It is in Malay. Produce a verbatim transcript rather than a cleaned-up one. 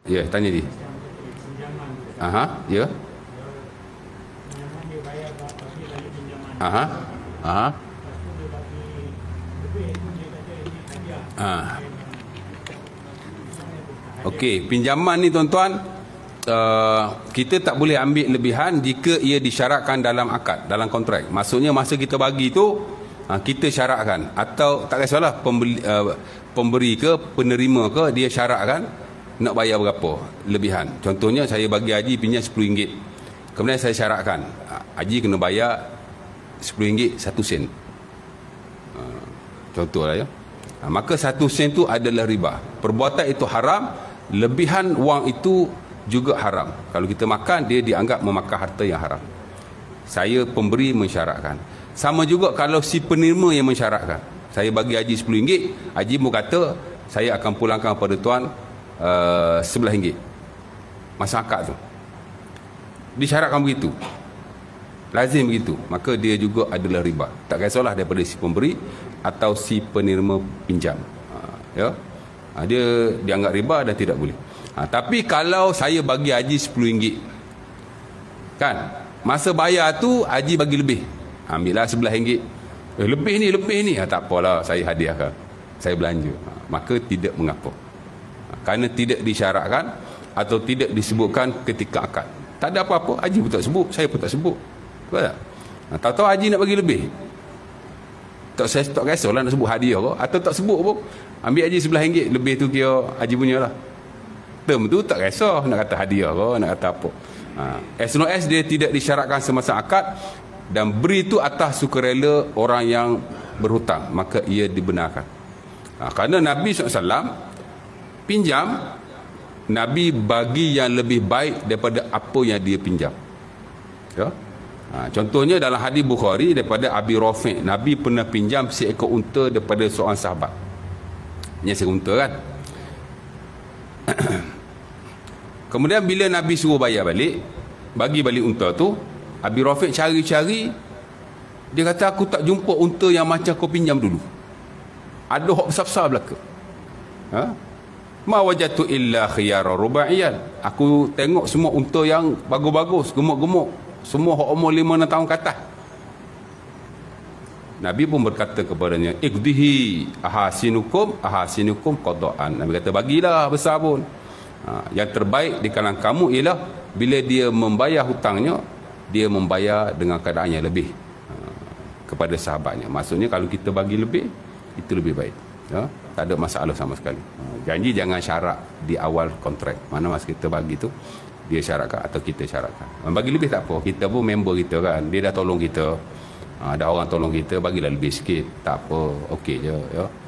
Ya, tanya dia. Aha, ya. Aha. Aha. Ah. Okey, pinjaman ni tuan-tuan, uh, kita tak boleh ambil lebihan jika ia disyaratkan dalam akad, dalam kontrak. Maksudnya masa kita bagi tu, uh, kita syaratkan, atau tak kisahlah pembeli, uh, pemberi ke penerima ke, dia syaratkan nak bayar berapa lebihan. Contohnya saya bagi Haji pinjam sepuluh ringgit. Kemudian saya syaratkan Haji kena bayar sepuluh ringgit satu sen. Uh, contohlah ya. Uh, maka satu sen tu adalah riba. Perbuatan itu haram, lebihan wang itu juga haram. Kalau kita makan, dia dianggap memakan harta yang haram. Saya pemberi mensyaratkan. Sama juga kalau si penerima yang mensyaratkan. Saya bagi Haji sepuluh ringgit, Haji mu kata saya akan pulangkan kepada tuan Uh, sebelas ringgit masa akad tu, disyaratkan begitu, lazim begitu, maka dia juga adalah riba. Tak kisahlah daripada si pemberi atau si penerima pinjam, uh, ya, uh, dia dianggap riba dan tidak boleh. uh, Tapi kalau saya bagi Haji sepuluh ringgit kan, masa bayar tu Haji bagi lebih, ambillah sebelas ringgit, eh, lebih ni lebih ni, uh, tak apalah, saya hadiahkan, saya belanja, uh, maka tidak mengapa, kerana tidak disyaratkan atau tidak disebutkan ketika akad. Tak ada apa-apa, Haji pun tak sebut, saya pun tak sebut. Betul tak? Nah, tahu-tahu Haji nak bagi lebih, tak saya tak kisahlah nak sebut hadiah ke atau tak sebut pun, ambil Haji sebelas ringgit, lebih tu kira Haji punya lah. Term tu tak kisah nak kata hadiah ke, nak kata apa. Ha, as long as dia tidak disyaratkan semasa akad dan beri tu atas sukarela orang yang berhutang, maka ia dibenarkan. Ha, kerana Nabi sallallahu alaihi wasallam pinjam, Nabi bagi yang lebih baik daripada apa yang dia pinjam, ya? Ha, contohnya dalam hadis Bukhari daripada Abi Rafi', Nabi pernah pinjam seekor unta daripada seorang sahabat. Ini seekor unta kan. Kemudian bila Nabi suruh bayar balik, bagi balik unta tu, Abi Rafi' cari-cari, dia kata aku tak jumpa unta yang macam kau pinjam dulu. Ada hok besar-besar belaka. Ha? Ma wajatu illa khiyara rubaiyan. Aku tengok semua unta yang bagus-bagus, gemuk-gemuk, semua umur lima enam tahun ke atas. Nabi pun berkata kepadanya, iqdihi ahasinukum ahasinukum qadaan. Nabi kata bagilah besar pun. Ha, yang terbaik di kalangan kamu ialah bila dia membayar hutangnya, dia membayar dengan keadaan yang lebih, ha, kepada sahabatnya. Maksudnya kalau kita bagi lebih, itu lebih baik, ya? Tak ada masalah sama sekali. Janji jangan syarat di awal kontrak. Mana masa kita bagi tu, dia syaratkan atau kita syaratkan. Bagi lebih tak apa. Kita pun member kita kan. Dia dah tolong kita. Ada orang tolong kita, bagilah lebih sikit. Tak apa. Okey je. Ya.